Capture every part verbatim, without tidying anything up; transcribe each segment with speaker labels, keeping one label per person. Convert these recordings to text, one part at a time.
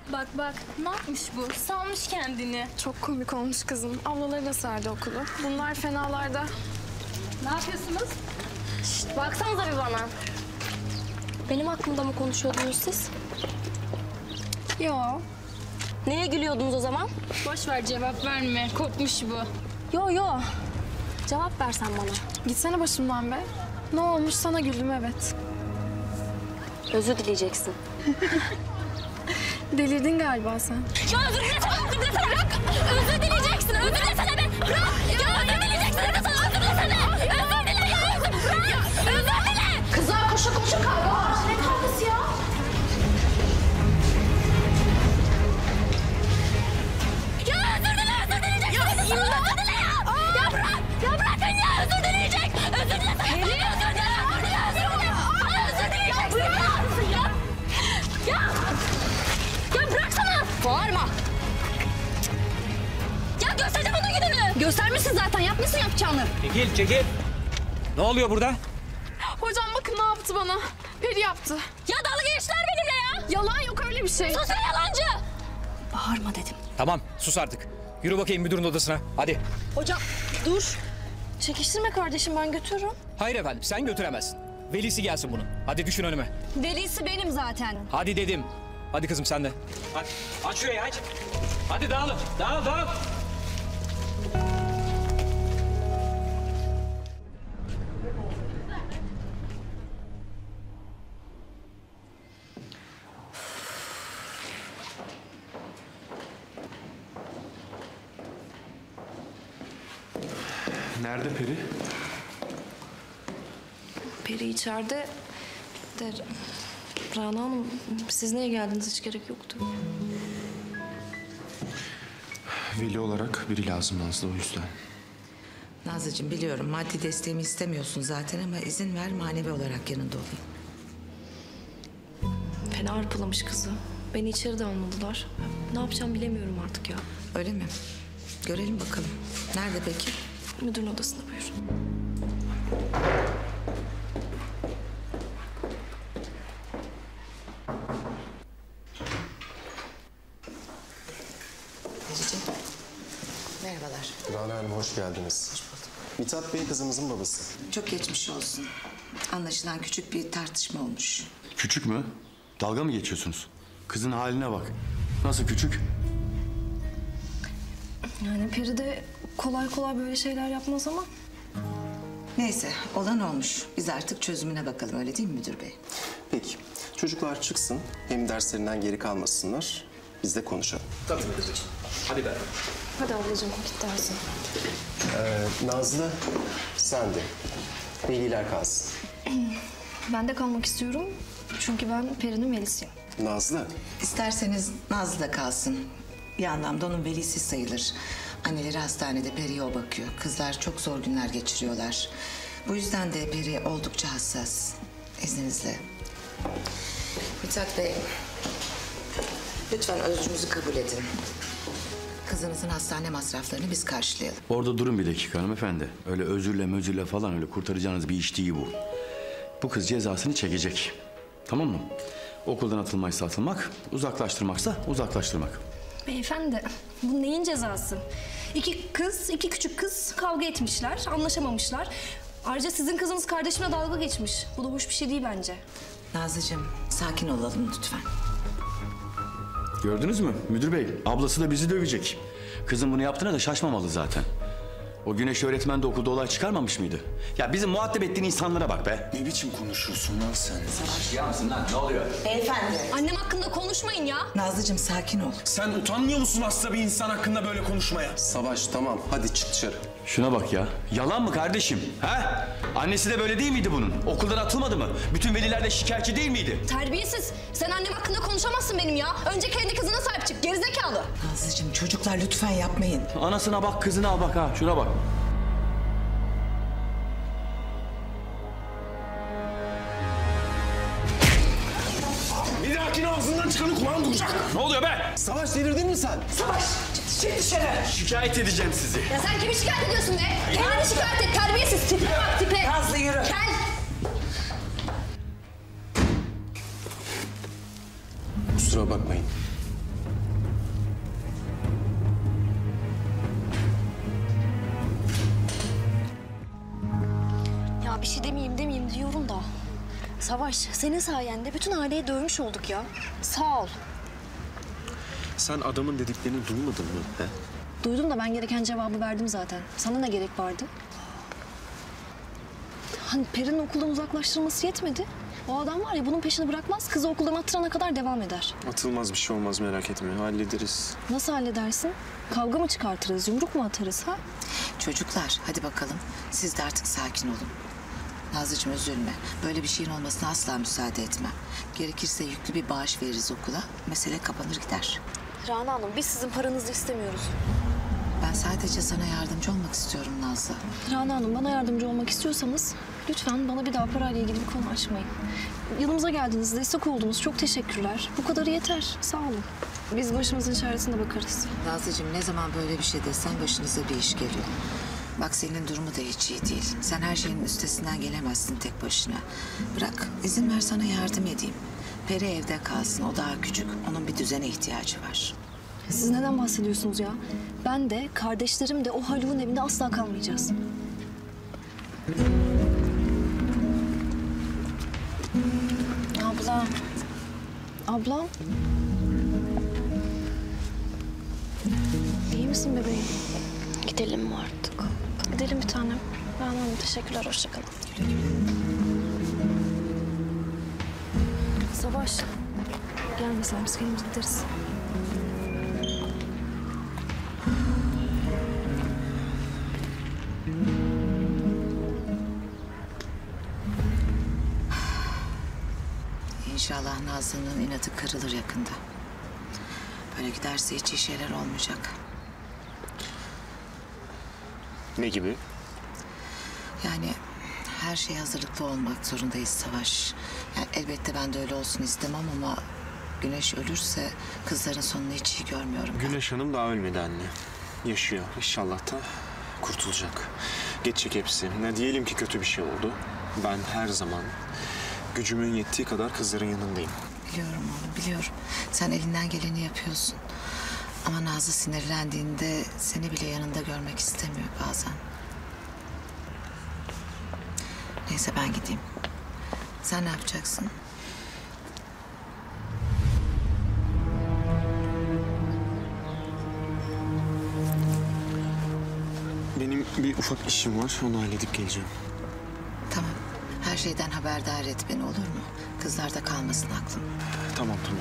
Speaker 1: Bak bak, ne yapmış bu? Salmış kendini.
Speaker 2: Çok komik olmuş kızım. Ablaları da sardı okulu. Bunlar fenalarda.
Speaker 1: Ne yapıyorsunuz?
Speaker 3: Şişt, baksanıza bir bana. Benim hakkımda mı konuşuyordunuz siz?
Speaker 2: Yo.
Speaker 3: Neye gülüyordunuz o zaman?
Speaker 1: Boş ver, cevap verme. Kopmuş bu.
Speaker 3: Yo yo. Cevap versen bana.
Speaker 2: Gitsene başımdan be. Ne olmuş sana güldüm evet.
Speaker 3: Özür dileyeceksin.
Speaker 2: Delirdin galiba sen.
Speaker 3: Ya özür dilesene, özür dilesene bırak. Özür dileyeceksin, özür dilesene be. Bırak. Ya özür dileyeceksin, hadi sana özür dilesene. Özür dile ya, özür bırak. Özür dile.
Speaker 2: Kızlar koşu koşu kavga var. Ne kavgası ya?
Speaker 3: Ya özür dile, özür dileyeceksin. Hadi sana özür dile ya. Ya bırak, ya bırakın ya, özür dileyecek. Özür dilesene. Özür dile, özür dile, özür dile. Bana özür dileyeceksin ya. Ya. Ya. Ya bıraksana. Bağırma. Ya göstereceğim onun gününü. Göstermişsin zaten, yapmışsın yapacağını.
Speaker 4: Çekil, çekil. Ne oluyor burada?
Speaker 2: Hocam bakın ne yaptı bana. Peri yaptı.
Speaker 3: Ya dalga geçtiler benimle ya.
Speaker 2: Yalan yok öyle bir şey.
Speaker 3: Sus be yalancı. Bağırma dedim.
Speaker 4: Tamam, sus artık. Yürü bakayım müdürün odasına. Hadi.
Speaker 3: Hocam dur. Çekiştirme kardeşim, ben götürürüm.
Speaker 4: Hayır efendim, sen götüremezsin. Velisi gelsin bunun. Hadi düşün önüme.
Speaker 3: Velisi benim zaten.
Speaker 4: Hadi dedim. Hadi kızım sen de. Hadi, aç şurayı aç. Hadi dağılın, dağıl, dağıl.
Speaker 5: Nerede Peri?
Speaker 6: Peri içeride. De Rana Hanım, siz niye geldiniz? Hiç gerek yoktu.
Speaker 5: Veli olarak biri lazım Nazlı, o yüzden.
Speaker 7: Nazlıcığım biliyorum maddi desteğimi istemiyorsun zaten ama izin ver manevi olarak yanında olayım.
Speaker 6: Fena arpalamış kızı. Beni içeri de almadılar. Ne yapacağım bilemiyorum artık ya.
Speaker 7: Öyle mi? Görelim bakalım. Nerede peki?
Speaker 6: Müdürün odasında buyurun.
Speaker 7: Vereceğim. Merhabalar.
Speaker 8: Rana Hanım hoş geldiniz.
Speaker 7: Hoş bulduk.
Speaker 8: Mithat Bey kızımızın babası.
Speaker 7: Çok geçmiş olsun. Anlaşılan küçük bir tartışma olmuş.
Speaker 5: Küçük mü? Dalga mı geçiyorsunuz? Kızın haline bak. Nasıl küçük?
Speaker 6: Yani Peri de kolay kolay böyle şeyler yapmaz ama.
Speaker 7: Neyse olan olmuş. Biz artık çözümüne bakalım, öyle değil mi müdür bey?
Speaker 8: Peki çocuklar çıksın hem derslerinden geri kalmasınlar biz de konuşalım.
Speaker 4: Tabii müdürcüğüm. Hadi be.
Speaker 6: Hadi ablacığım git dersin.
Speaker 8: Ee, Nazlı sen de. Veliler kalsın.
Speaker 6: Ben de kalmak istiyorum. Çünkü ben Peri'nin velisiyim.
Speaker 8: Nazlı.
Speaker 7: İsterseniz Nazlı da kalsın. Bir anlamda onun velisi sayılır. Anneleri hastanede Peri'ye o bakıyor. Kızlar çok zor günler geçiriyorlar. Bu yüzden de Peri oldukça hassas. İzninizle. Mithat Bey, lütfen özrünüzü kabul edin. Kızınızın hastane masraflarını biz karşılayalım.
Speaker 5: Orada durun bir dakika hanımefendi. Öyle özürle mözürle falan öyle kurtaracağınız bir iş değil bu. Bu kız cezasını çekecek. Tamam mı? Okuldan atılmaysa atılmak, uzaklaştırmaksa uzaklaştırmak.
Speaker 6: Beyefendi, bu neyin cezası? İki kız, iki küçük kız kavga etmişler, anlaşamamışlar. Ayrıca sizin kızınız kardeşimle dalga geçmiş. Bu da hoş bir şey değil bence.
Speaker 7: Nazlıcığım, sakin olalım lütfen.
Speaker 5: Gördünüz mü müdür bey? Ablası da bizi dövecek. Kızın bunu yaptığına da şaşmamalı zaten. O Güneş öğretmen de okulda olay çıkarmamış mıydı? Ya bizim muhatap ettiğin insanlara bak be.
Speaker 8: Ne biçim konuşuyorsun lan sen?
Speaker 5: Ya mısın lan? Ne oluyor?
Speaker 7: Beyefendi.
Speaker 3: Annem hakkında konuşmayın ya.
Speaker 7: Nazlıcığım sakin ol.
Speaker 9: Sen utanmıyor musun hasta bir insan hakkında böyle konuşmaya?
Speaker 8: Savaş tamam hadi çık dışarı.
Speaker 5: Şuna bak ya. Yalan mı kardeşim? Ha? Annesi de böyle değil miydi bunun? Okuldan atılmadı mı? Bütün veliler de şikayetçi değil miydi?
Speaker 3: Terbiyesiz. Sen annem hakkında konuşamazsın benim ya. Önce kendi kızına sahip çık. Gerizekalı.
Speaker 7: Nazlıcığım çocuklar lütfen yapmayın.
Speaker 5: Anasına bak, kızına al bak ha. Şuna bak.
Speaker 9: Bir dahakine ağzından çıkanı kulağın duyacak.
Speaker 5: Ne oluyor be?
Speaker 8: Savaş delirdin mi sen?
Speaker 7: Savaş, çık dışarı.
Speaker 5: Şikayet edeceğim sizi.
Speaker 3: Ya sen kimi şikayet ediyorsun be? Kendini şikayet et. Terbiyesiz. Tipe bak tipe.
Speaker 7: Nazlı yürü.
Speaker 3: Gel.
Speaker 8: Kusura bakmayın.
Speaker 3: Savaş, senin sayende bütün aileyi dövmüş olduk ya. Sağ ol.
Speaker 8: Sen adamın dediklerini duymadın mı? He?
Speaker 3: Duydum da ben gereken cevabı verdim zaten. Sana ne gerek vardı? Hani Peri'nin okuldan uzaklaştırılması yetmedi. O adam var ya bunun peşini bırakmaz. Kızı okuldan attırana kadar devam eder.
Speaker 8: Atılmaz bir şey olmaz, merak etme. Hallederiz.
Speaker 3: Nasıl halledersin? Kavga mı çıkartırız, yumruk mu atarız ha?
Speaker 7: Çocuklar hadi bakalım. Siz de artık sakin olun. Nazlıcığım üzülme. Böyle bir şeyin olmasına asla müsaade etmem. Gerekirse yüklü bir bağış veririz okula. Mesele kapanır gider.
Speaker 3: Rana Hanım, biz sizin paranızı istemiyoruz.
Speaker 7: Ben sadece sana yardımcı olmak istiyorum Nazlı.
Speaker 3: Rana Hanım, bana yardımcı olmak istiyorsanız lütfen bana bir daha parayla ilgili bir konu açmayın. Yanımıza geldiniz, destek oldunuz. Çok teşekkürler. Bu kadarı yeter. Sağ olun. Biz başımızın çaresine bakarız.
Speaker 7: Nazlıcığım ne zaman böyle bir şey desen başınıza bir iş geliyor. Bak senin durumu da hiç iyi değil. Sen her şeyin üstesinden gelemezsin tek başına. Bırak izin ver sana yardım edeyim. Peri evde kalsın, o daha küçük. Onun bir düzene ihtiyacı var.
Speaker 3: Siz neden bahsediyorsunuz ya? Ben de, kardeşlerim de o Haluk'un evinde asla kalmayacağız. Abla. Ablam. İyi misin bebeğim? Gidelim mi artık? Gidelim bir tanem. Rana Hanım teşekkürler, hoşça kalın. Savaş. Gelmesen biz kendimiz gideriz.
Speaker 7: İnşallah Nazlı'nın inadı kırılır yakında. Böyle giderse hiç iyi şeyler olmayacak.
Speaker 8: Ne gibi?
Speaker 7: Yani her şeye hazırlıklı olmak zorundayız Savaş. Yani elbette ben de öyle olsun istemem ama Güneş ölürse kızların sonunu hiç iyi görmüyorum. ben.
Speaker 8: Güneş Hanım daha ölmedi anne. Yaşıyor. İnşallah da kurtulacak. Geçecek hepsi. Ne diyelim ki kötü bir şey oldu. Ben her zaman gücümün yettiği kadar kızların yanındayım.
Speaker 7: Biliyorum oğlum, biliyorum. Sen elinden geleni yapıyorsun. Ama Nazlı sinirlendiğinde seni bile yanında görmek istemiyor bazen. Neyse ben gideyim. Sen ne yapacaksın?
Speaker 8: Benim bir ufak işim var. Onu halledip geleceğim.
Speaker 7: Tamam. Her şeyden haberdar et beni, olur mu? Kızlarda kalmasın aklım.
Speaker 8: Tamam tamam.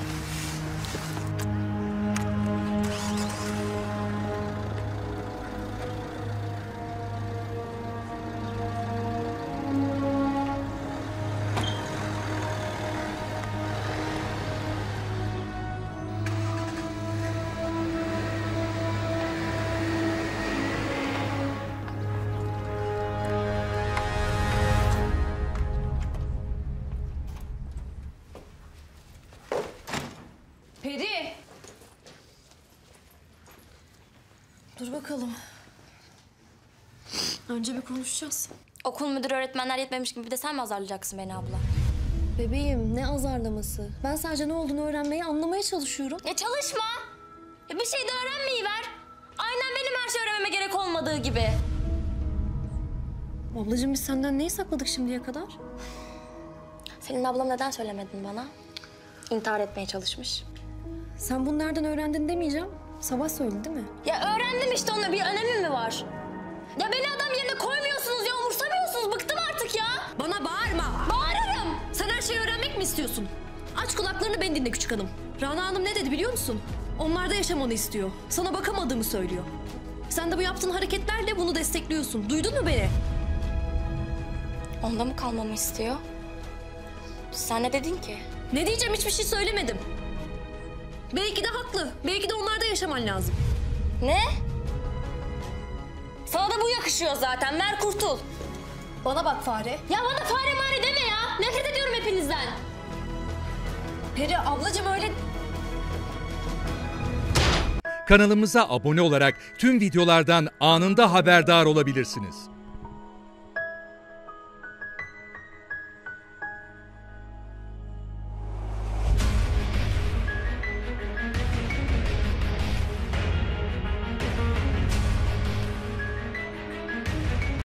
Speaker 1: Peri!
Speaker 3: Dur bakalım. Önce bir konuşacağız.
Speaker 10: Okul müdürü öğretmenler yetmemiş gibi bir de sen mi azarlayacaksın beni abla?
Speaker 3: Bebeğim ne azarlaması? Ben sadece ne olduğunu öğrenmeyi, anlamaya çalışıyorum.
Speaker 10: Ya çalışma. Ya bir şey de öğrenmeyiver. Aynen benim her şey öğrenmeme gerek olmadığı gibi.
Speaker 3: Ablacığım biz senden neyi sakladık şimdiye kadar?
Speaker 10: Senin ablam neden söylemedin bana? İntihar etmeye çalışmış.
Speaker 3: Sen bunu nereden öğrendin demeyeceğim. Sabah söyledi değil mi?
Speaker 10: Ya öğrendim işte, onun bir önemi mi var? Ya beni adam yerine koymuyorsunuz ya, umursamıyorsunuz. Bıktım artık ya.
Speaker 3: Bana bağırma.
Speaker 10: Bağırırım.
Speaker 3: Sen her şeyi öğrenmek mi istiyorsun? Aç kulaklarını, beni dinle küçük hanım. Rana Hanım ne dedi biliyor musun? Onlarda yaşamanı istiyor. Sana bakamadığımı söylüyor. Sen de bu yaptığın hareketlerle bunu destekliyorsun. Duydun mu beni?
Speaker 10: Onda mı kalmamı istiyor? Sen ne dedin ki?
Speaker 3: Ne diyeceğim, hiçbir şey söylemedim. Belki de haklı. Belki de onlarda yaşaman lazım.
Speaker 10: Ne? Sana da bu yakışıyor zaten. Ver kurtul.
Speaker 3: Bana bak fare.
Speaker 10: Ya bana fare mare deme ya. Nefret ediyorum hepinizden.
Speaker 3: Peri ablacığım öyle...
Speaker 11: Kanalımıza abone olarak tüm videolardan anında haberdar olabilirsiniz.